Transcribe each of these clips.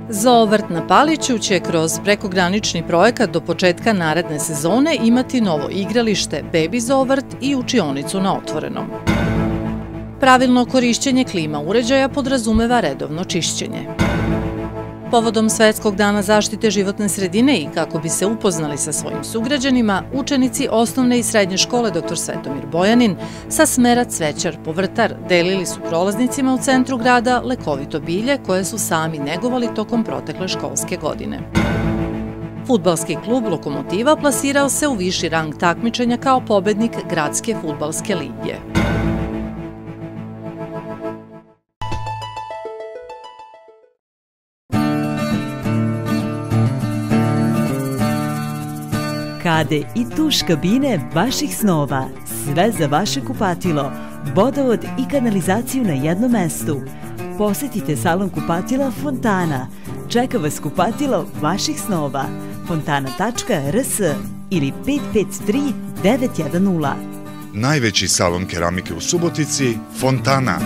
Zoovrt na Paliću će kroz prekogranični projekat do početka naredne sezone imati novo igralište, Baby Zoovrt i učionicu na otvorenom. Pravilno korišćenje klima uređaja podrazumeva redovno čišćenje. Povodom Svetskog dana zaštite životne sredine i kako bi se upoznali sa svojim sugrađanima, učenici osnovne i srednje škole Dr. Svetomir Bojanin sa smera Cvećar-Povrtar delili su prolaznicima u centru grada lekovito bilje koje su sami negovali tokom protekle školske godine. Fudbalski klub Lokomotiva plasirao se u viši rang takmičenja kao pobednik Gradske fudbalske lige. Kade i tuš kabine vaših snova, sve za vaše kupatilo, vodovod i kanalizaciju na jednom mestu. Posetite salon kupatila Fontana. Čeka vas kupatilo vaših snova. fontana.rs ili 553 910. Najveći salon keramike u Subotici, Fontana.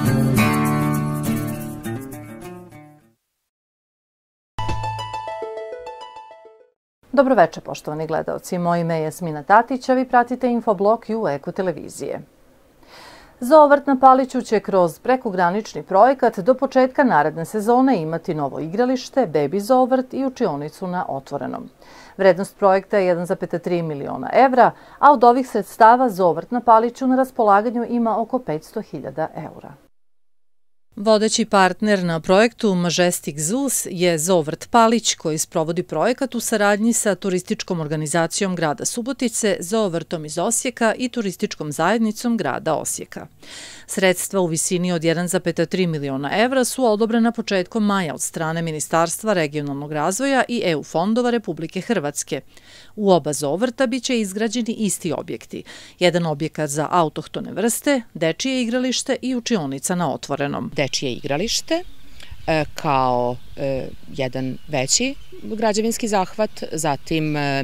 Dobroveče, poštovani gledaoci. Moje ime je Jasmina Tatić, a vi pratite Infoblok i u Eko televizije. Zoovrt na Paliću će kroz prekogranični projekat do početka naredne sezone imati novo igralište, Baby Zoovrt i učionicu na otvorenom. Vrednost projekta je 1,3 miliona evra, a od ovih sredstava Zoovrt na Paliću na raspolaganju ima oko 500.000 evra. Vodeći partner na projektu Majestic Zoos je Zoovrt Palić, koji sprovodi projekat u saradnji sa turističkom organizacijom grada Subotice, Zoovrtom iz Osijeka i turističkom zajednicom grada Osijeka. Sredstva u visini od 1,3 miliona evra su odobrena početkom maja od strane Ministarstva regionalnog razvoja i EU fondova Republike Hrvatske. U oba Zoovrta biće izgrađeni isti objekti. Jedan objekat za autohtone vrste, dečije igralište i učionica na otvorenom. Dečije igralište kao jedan veći građevinski zahvat, zatim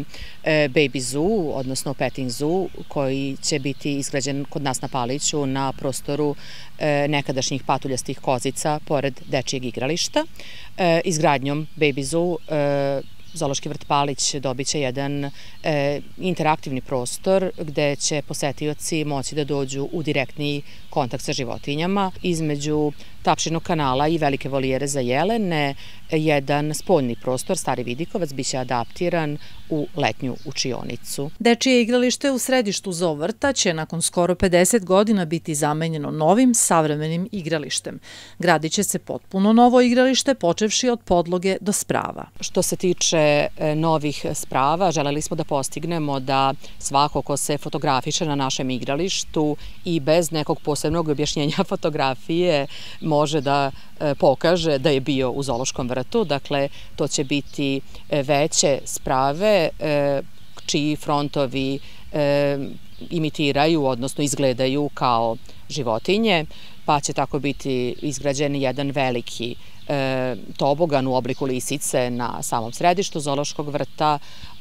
Baby Zoo, odnosno Petting Zoo, koji će biti izgrađen kod nas na Paliću na prostoru nekadašnjih patuljastih kozica pored dečijeg igrališta. Izgradnjom Baby Zoo Zoološki vrt Palić dobit će jedan interaktivni prostor gde će posetioci moći da dođu u direktni kontakt sa životinjama. Između Tapšinog kanala i velike volijere za jelene, jedan spoljni prostor, Stari Vidikovac, biće adaptiran u letnju učionicu. Dečije igralište u središtu Zoovrta će nakon skoro 50 godina biti zamenjeno novim, savremenim igralištem. Gradit će se potpuno novo igralište, počevši od podloge do sprava. Što se tiče novih sprava, želeli smo da postignemo da svako ko se fotografiše na našem igralištu i bez nekog posebnog objašnjenja fotografije može da pokaže da je bio u zoološkom vrtu. Dakle, to će biti veće sprave čiji frontovi imitiraju, odnosno izgledaju kao životinje, pa će tako biti izgrađen jedan veliki tobogan u obliku lisice na samom središtu zoološkog vrta.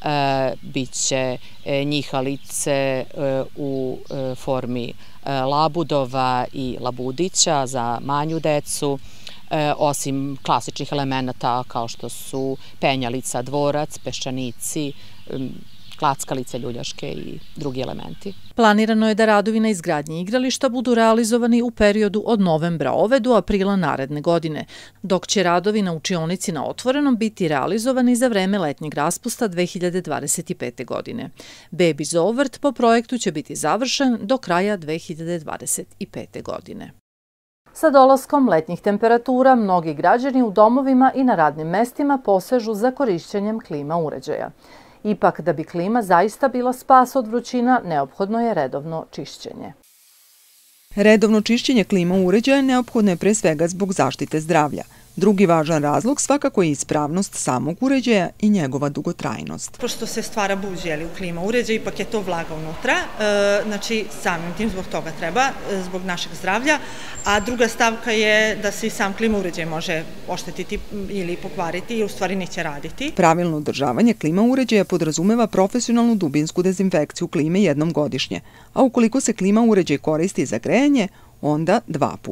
Biće njihalice u formi labudova i labudića za manju decu, osim klasičnih elemenata kao što su penjalica, dvorac, peščanici, klackalice, ljuljaške i drugi elementi. Planirano je da radovi na izgradnji igrališta budu realizovani u periodu od novembra ove do aprila naredne godine, dok će radovi na učionici na otvorenom biti realizovani za vreme letnjeg raspusta 2025. godine. Baby Zoovrt po projektu će biti završen do kraja 2025. godine. Sa dolaskom letnjih temperatura, mnogi građani u domovima i na radnim mestima posežu za korišćenjem klima uređaja. Ipak, da bi klima zaista bila spas od vrućina, neophodno je redovno čišćenje. Redovno čišćenje klima uređaja neophodno je pre svega zbog zaštite zdravlja. Drugi važan razlog svakako je ispravnost samog uređaja i njegova dugotrajnost. Pošto se stvara buđ u klima uređaj, ipak je to vlaga unutra, znači samim tim zbog toga treba, zbog našeg zdravlja, a druga stavka je da se i sam klima uređaj može oštetiti ili pokvariti i u stvari neće raditi. Pravilno održavanje klima uređaja podrazumeva profesionalnu dubinsku dezinfekciju klime jednom godišnje, a ukoliko se klima uređaj koristi za grejanje, onda 2 puta.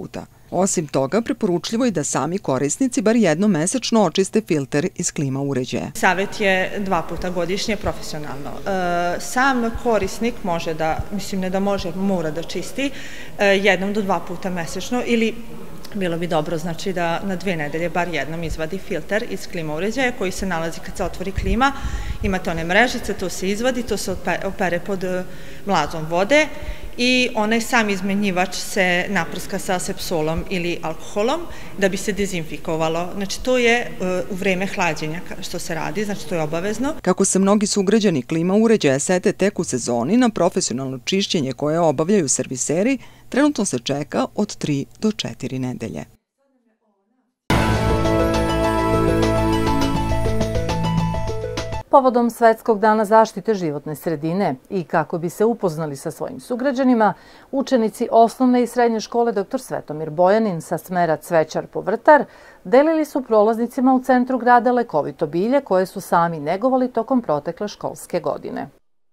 Osim toga, preporučljivo je da sami korisnici bar jednom mesečno očiste filter iz klima uređaja. Savjet je 2 puta godišnje profesionalno. Sam korisnik može da, mislim ne da može, mora da čisti 1 do 2 puta mesečno ili bilo bi dobro znači da na 2 nedelje bar jednom izvadi filter iz klima uređaja koji se nalazi kad se otvori klima. Imate one mrežice, to se izvadi, to se opere pod mlazom vode i onaj sam izmenjivač se naprska sa sepsolom ili alkoholom da bi se dezinfikovalo. Znači to je u vreme hlađenja što se radi, znači to je obavezno. Kako se mnogi sugrađani klima uređaja sete tek u sezoni, na profesionalno čišćenje koje obavljaju serviseri, trenutno se čeka od 3 do 4 nedelje. Povodom Svetskog dana zaštite životne sredine i kako bi se upoznali sa svojim sugrađanima, učenici osnovne i srednje škole dr. Svetomir Bojanin sa smera Cvećar-Povrtar delili su prolaznicima u centru grada lekovito bilje koje su sami negovali tokom protekle školske godine.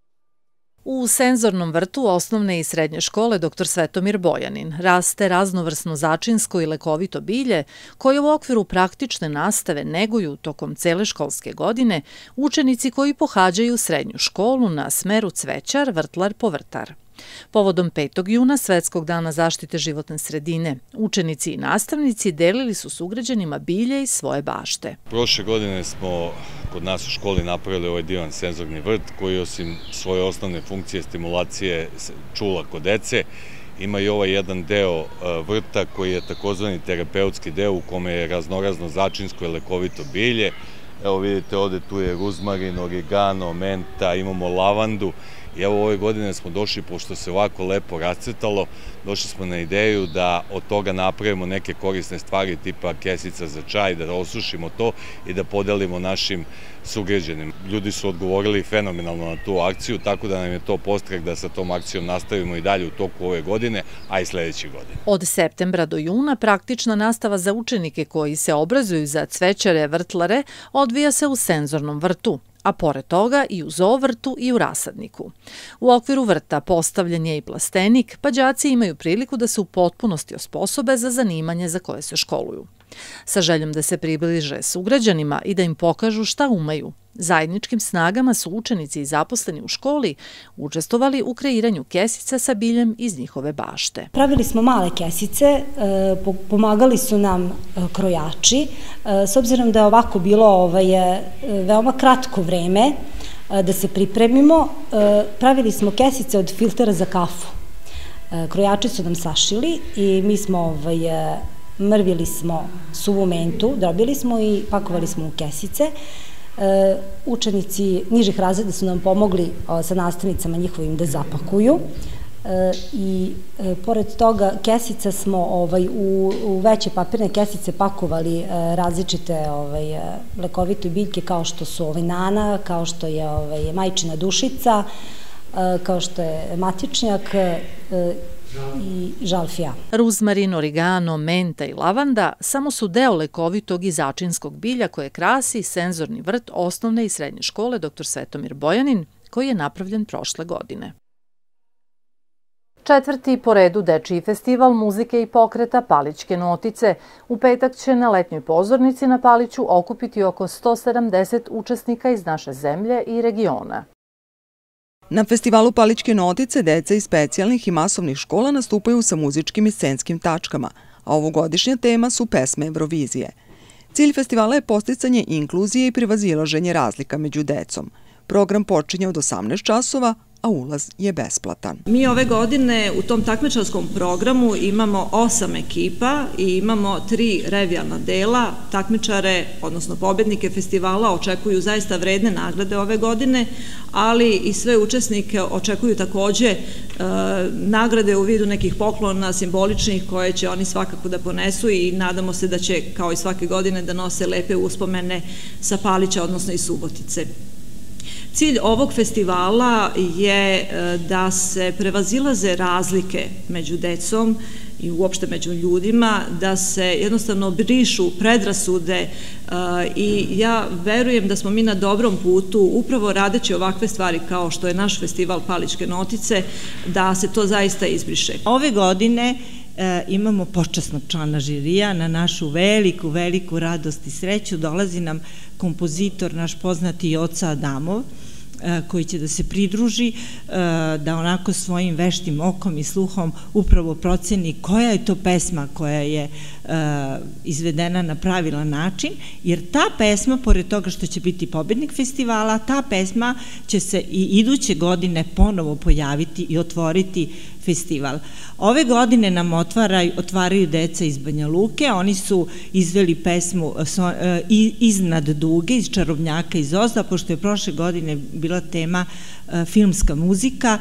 U senzornom vrtu osnovne i srednje škole dr. Svetomir Bojanin raste raznovrsno začinsko i lekovito bilje koje u okviru praktične nastave neguju tokom cele školske godine učenici koji pohađaju srednju školu na smeru Cvećar, Vrtlar, Povrtar. Povodom 5. juna, Svetskog dana zaštite životne sredine, učenici i nastavnici delili su sugrađanima bilje iz svoje bašte. Prošle godine smo kod nas u školi napravili ovaj divan senzorni vrt koji osim svoje osnovne funkcije stimulacije čula kod dece, ima i ovaj jedan deo vrta koji je takozvani terapeutski deo u kome je raznorazno začinsko i lekovito bilje. Evo vidite ovde tu je ruzmarin, origano, menta, imamo lavandu. I evo ove godine smo došli, pošto se ovako lepo rascvetalo, došli smo na ideju da od toga napravimo neke korisne stvari tipa kesica za čaj, da osušimo to i da podelimo našim sugrađanima. Ljudi su odgovorili fenomenalno na tu akciju, tako da nam je to podstrek da sa tom akcijom nastavimo i dalje u toku ove godine, a i sledeće godine. Od septembra do juna praktična nastava za učenike koji se obrazuju za cvećare, vrtlare odvija se u senzornom vrtu, a pored toga i u zoovrtu i u rasadniku. U okviru vrta postavljen je i plastenik, pa đaci imaju priliku da se u potpunosti osposobe za zanimanje za koje se školuju. Sa željom da se približe sugrađanima i da im pokažu šta umeju, zajedničkim snagama su učenici i zaposleni u školi učestvovali u kreiranju kesica sa biljem iz njihove bašte. Pravili smo male kesice, pomagali su nam krojači. S obzirom da je ovako bilo veoma kratko vreme da se pripremimo, pravili smo kesice od filtera za kafu. Krojači su nam sašili i mi smo mrvili smo suvu mentu, drobili smo i pakovali smo u kesice. Učenici nižih razreda su nam pomogli sa nastavnicama njihovim da zapakuju i pored toga kesica smo u veće papirne kesice pakovali različite lekovite biljke kao što su nana, kao što je majčina dušica, kao što je matičnjak i žalfija. Ruzmarin, origano, menta i lavanda samo su deo lekovitog i začinskog bilja koje krasi senzorni vrt osnovne i srednje škole dr. Svetomir Bojanin, koji je napravljen prošle godine. 4. po redu dečiji festival muzike i pokreta Palićke notice u petak će na letnjoj pozornici na Paliću okupiti oko 170 učesnika iz naše zemlje i regiona. Na festivalu Palićke notice deca iz specijalnih i masovnih škola nastupaju sa muzičkim i scenskim tačkama, a ovogodišnja tema su pesme Eurovizije. Cilj festivala je posticanje inkluzije i prevazilaženje razlika među decom. Program počinje od 18 časova, a ulaz je besplatan. Mi ove godine u tom takmičarskom programu imamo 8 ekipa i imamo 3 revijalna dela. Takmičare, odnosno pobednike festivala, očekuju zaista vredne nagrade ove godine, ali i sve učesnike očekuju takođe nagrade u vidu nekih poklona simboličnih koje će oni svakako da ponesu i nadamo se da će, kao i svake godine, da nose lepe uspomene sa Palića, odnosno iz Subotice. Cilj ovog festivala je da se prevazilaze razlike među decom i uopšte među ljudima, da se jednostavno brišu predrasude i ja verujem da smo mi na dobrom putu, upravo radeći ovakve stvari kao što je naš festival Palićke notice, da se to zaista izbriše. Ove godine imamo počasnog člana žirija. Na našu veliku, veliku radost i sreću dolazi nam kompozitor, naš poznati Joca Adamov, koji će da se pridruži, da onako svojim veštim okom i sluhom upravo proceni koja je to pesma koja je izvedena na pravilan način, jer ta pesma, pored toga što će biti pobednik festivala, ta pesma će se i iduće godine ponovo pojaviti i otvoriti festival. Ove godine nam otvaraju deca iz Banja Luke, oni su izveli pesmu Iznad duge, iz Čarobnjaka iz Ozda, pošto je prošle godine bila tema filmska muzika.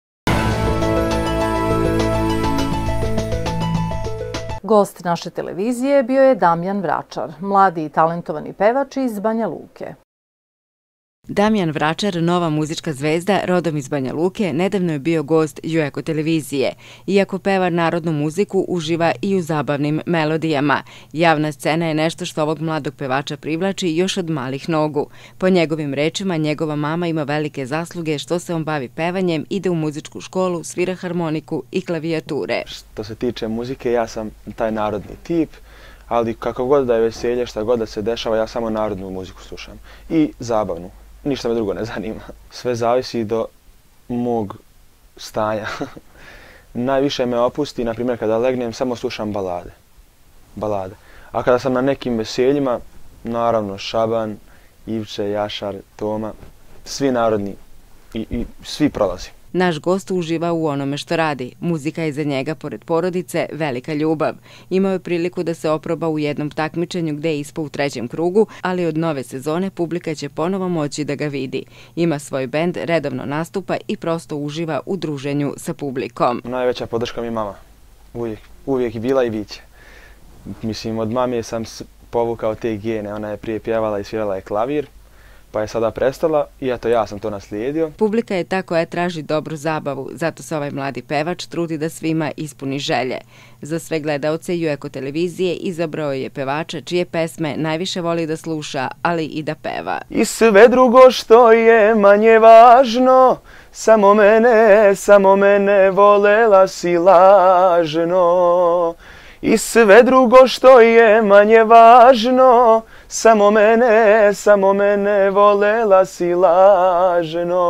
Gost naše televizije bio je Damjan Vračar, mladi i talentovani pevač iz Banja Luke. Damjan Vračar, nova muzička zvezda, rodom iz Banja Luke, nedavno je bio gost Eko televizije. Iako peva narodnu muziku, uživa i u zabavnim melodijama. Javna scena je nešto što ovog mladog pevača privlači još od malih nogu. Po njegovim rečima, njegova mama ima velike zasluge što se on bavi pevanjem, ide u muzičku školu, svira harmoniku i klavijature. Što se tiče muzike, ja sam taj narodni tip, ali kako god da je veselje, šta god da se dešava, ja samo narodnu muziku slušam. I zabavnu. Ništa me drugo ne zanima. Sve zavisi do mog stanja. Najviše me opusti, na primjer, kada legnem, samo slušam balade. A kada sam na nekim veseljima, naravno Šaban, Ivče, Jašar, Toma, svi narodni i svi prolazi. Naš gost uživa u onome što radi. Muzika je za njega, pored porodice, velika ljubav. Imao je priliku da se oproba u jednom takmičenju gde je ispao u 3. krugu, ali od nove sezone publika će ponovo moći da ga vidi. Ima svoj bend, redovno nastupa i prosto uživa u druženju sa publikom. Najveća podrška mi je mama. Uvijek i bila i biće. Mislim, od mame sam povukao te gene. Ona je prije pjevala i svirala je klavir, pa je sada prestala i eto ja sam to naslijedio. Publika je ta koja traži dobru zabavu, zato se ovaj mladi pevač trudi da svima ispuni želje. Za sve gledaoce Eko televizije izabrao je pevača čije pesme najviše voli da sluša, ali i da peva. I sve drugo što je manje važno, samo mene volela si lažno. I sve drugo što je manje važno, samo mene volela si lažno.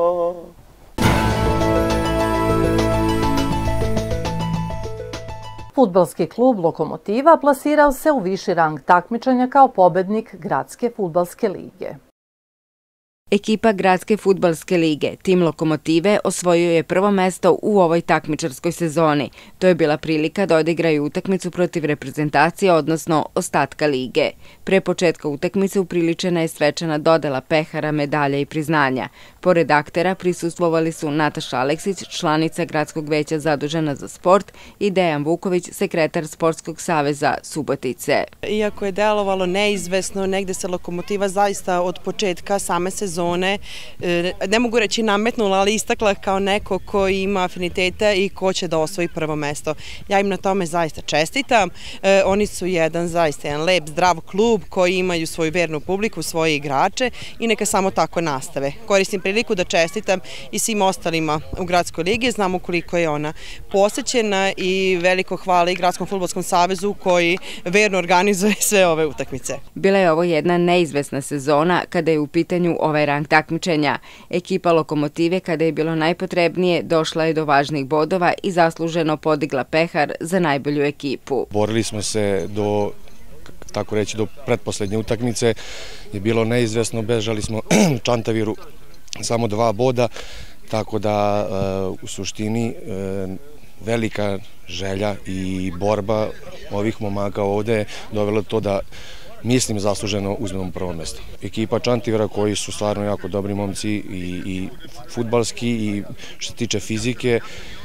Fudbalski klub Lokomotiva plasirao se u viši rang takmičenja kao pobednik Gradske fudbalske lige. Ekipa Gradske fudbalske lige, tim Lokomotive, osvojio je prvo mesto u ovoj takmičarskoj sezoni. To je bila prilika da odigraju utakmicu protiv reprezentacije, odnosno ostatka lige. Pre početka utakmice upriličena je svečana dodela pehara, medalja i priznanja. Pored aktera prisustvovali su Nataša Aleksić, članica Gradskog veća zadužena za sport, i Dejan Vuković, sekretar Sportskog saveza Subotice. Iako je delovalo neizvesno, negde se Lokomotiva zaista od početka same sezone, ne mogu reći nametnula, ali istakla kao neko ko ima afiniteta i ko će da osvoji prvo mesto. Ja im na tome zaista čestitam. Oni su zaista jedan lep, zdrav klub koji imaju svoju vernu publiku, svoje igrače i neka samo tako nastave. Koristim priliku da čestitam i svim ostalima u Gradskoj ligi. Znamo koliko je ona posećena i veliko hvala i Gradskom fudbalskom savezu koji verno organizuje sve ove utakmice. Bila je ovo jedna neizvesna sezona kada je u pitanju ovaj rang takmičenja. Ekipa Lokomotive, kada je bilo najpotrebnije, došla je do važnih bodova i zasluženo podigla pehar za najbolju ekipu. Borili smo se do pretposlednje utakmice, je bilo neizvesno, bežali smo Čantaviru samo 2 boda, tako da u suštini velika želja i borba ovih momaka ovde je dovela to da mislim zasluženo uzmemo prvo mesto. Ekipa Čantivira koji su stvarno jako dobri momci i fudbalski i što se tiče fizike.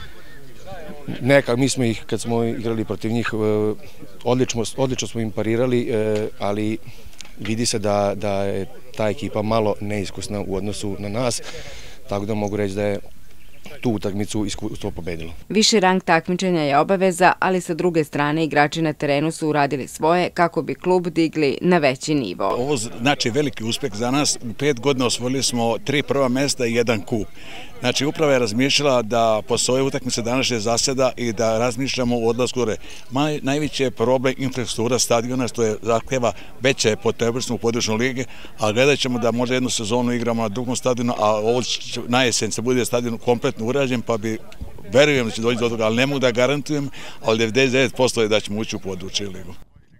Mi smo ih, kad smo igrali protiv njih, odlično smo im parirali, ali vidi se da je ta ekipa malo neiskusna u odnosu na nas, tako da mogu reći da je tu utakmicu iskustvo pobedilo. Viši rang takmičenja je obaveza, ali sa druge strane igrači na terenu su uradili svoje kako bi klub digli na veći nivo. Ovo znači veliki uspeh za nas. U 5 godina osvojili smo 3 prva mesta i 1 kup. Znači, uprava je razmišljala da posle ove utakmice današnje zaseda i da razmišljamo o odlasku gore. Najveći je problem infrastruktura stadiona, što je zahteva veće potrebnosti u područnoj ligi, a gledat ćemo da možda jednu sezonu igramo na drugom stadionu, a ovo na jesen se bude stadion kompletno urađen, pa bi verujem da će doći do toga, ali ne mogu da garantujem, ali 99% je da ćemo ući u području ligu.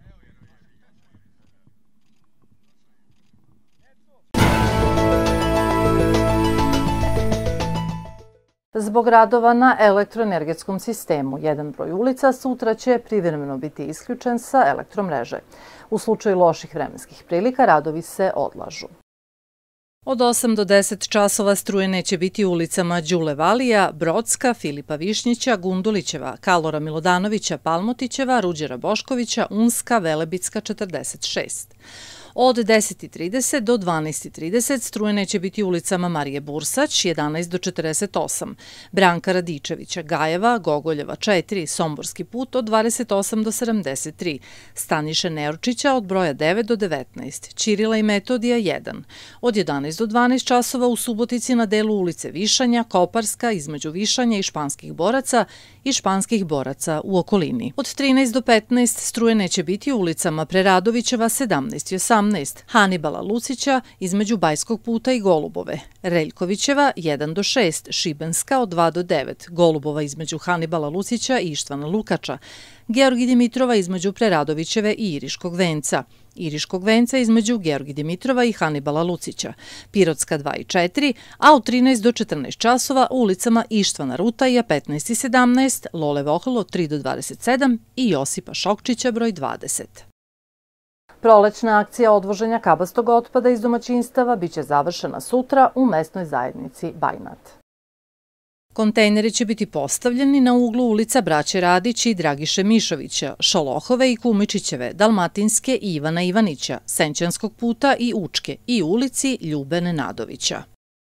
Zbog radova na elektroenergetskom sistemu, jedan broj ulica sutra će privremeno biti isključen sa elektromreže. U slučaju loših vremenskih prilika radovi se odlažu. Od 8 do 10 časova struje neće biti u ulicama Đule Valija, Brodska, Filipa Višnjića, Gundulićeva, Kalora Milodanovića, Palmotićeva, Ruđera Boškovića, Unska, Velebitska 46. Od 10:30 do 12:30 struje neće biti u ulicama Marije Bursać, 11 do 48, Branka Radičevića, Gajeva, Gogoljeva 4, Somborski put od 28 do 73, Staniše Neorčića od broja 9 do 19, Ćirila i Metodija 1, od 11 do 12 časova u Subotici na delu ulice Višanja, Koparska između Višanja i Španskih boraca i Španskih boraca u okolini. Od 13 do 15 struje neće biti u ulicama Preradovićeva 17 i 18, Hanibala Lucića između Bajskog puta i Golubove, Reljkovićeva 1 do 6, Šibenska od 2 do 9, Golubova između Hanibala Lucića i Ištvana Lukača, Georgi Dimitrova između Preradovićeve i Iriškog venca, Iriškog venca između Georgi Dimitrova i Hanibala Lucića, Pirotska 2 i 4, a u 13 do 14 časova u ulicama Ištvana Rutaja 15 i 17, Lole Vohlo 3 do 27 i Josipa Šokčića broj 20. Prolećna akcija odvoženja kabastog otpada iz domaćinstava biće završena sutra u mesnoj zajednici Bajnat. Kontejneri će biti postavljeni na uglu ulica Braće Radić i Dragiše Mišovića, Šolohove i Kumičićeve, Dalmatinske i Ivana Ivanića, Senćanskog puta i Učke i ulici Ljube Nenadovića.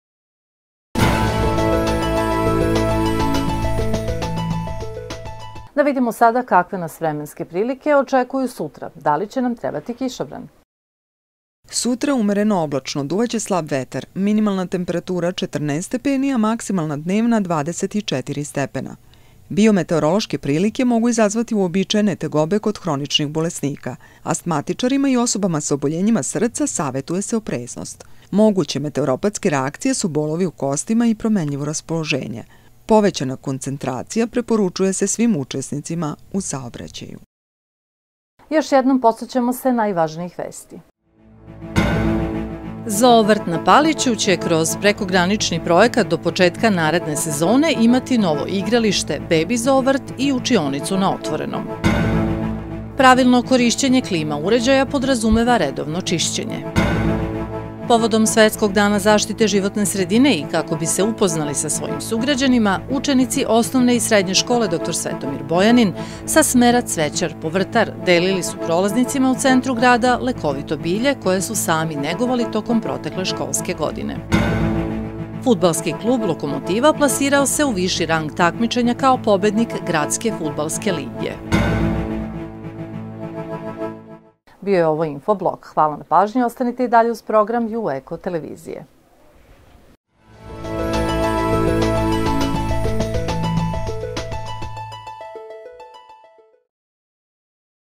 Da vidimo sada kakve nas vremenske prilike očekuju sutra. Da li će nam trebati kišobran? Sutra umereno oblačno, duvaće slab vetar, minimalna temperatura 14 stepeni, a maksimalna dnevna 24 stepena. Biometeorološke prilike mogu izazvati uobičajene tegobe kod hroničnih bolesnika. Astmatičarima i osobama sa oboljenjima srca savetuje se opreznost. Moguće meteoropatske reakcije su bolovi u kostima i promenljivo raspoloženje. Povećana koncentracija preporučuje se svim učesnicima u saobraćaju. Još jednom podsjećamo se najvažnijih vesti. Zoovrt na Paliću će kroz prekogranični projekat do početka naredne sezone imati novo igralište, Baby Zoovrt i učionicu na otvorenom. Pravilno korišćenje klima uređaja podrazumeva redovno čišćenje. Povodom Svetskog dana zaštite životne sredine i kako bi se upoznali sa svojim sugrađanima, učenici osnovne i srednje škole Dr. Svetomir Bojanin sa smera Cvećar-Povrtar delili su prolaznicima u centru grada lekovito bilje koje su sami negovali tokom protekle školske godine. Fudbalski klub Lokomotiva plasirao se u viši rang takmičenja kao pobednik Gradske fudbalske lige. Bio je ovo Infoblog. Hvala na pažnji, ostanite i dalje uz program Eko televizije.